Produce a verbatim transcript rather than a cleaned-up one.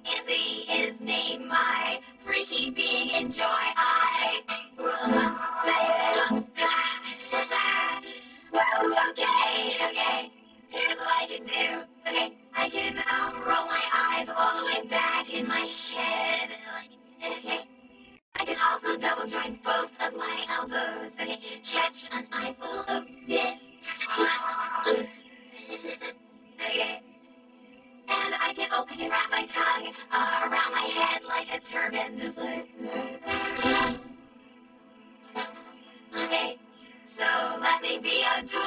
Izzy is named my freaky being. Enjoy. I. Well, okay, okay. Here's what I can do. Okay, I can um, roll my eyes all the way back in my head. Okay. I can also double join both of my elbows. Okay, catch an eyeful of this. Okay. And I can, oh, I can wrap my tongue uh, around my head like a turban. Okay, so let me be a